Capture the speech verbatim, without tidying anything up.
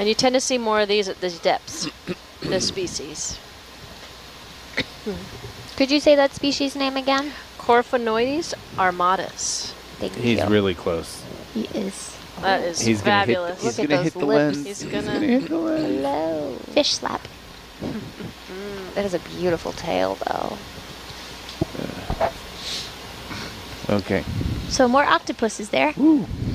And you tend to see more of these at these depths, this species. Could you say that species name again? Corphonoides armatus. Thank He's you. really close. He is. That is He's fabulous. Gonna hit, he's Look at gonna those hit the lips. lens. He's He's gonna- gonna hit the lens. Hello. Fish slap. That is a beautiful tail, though. Okay. So more octopuses there. Woo.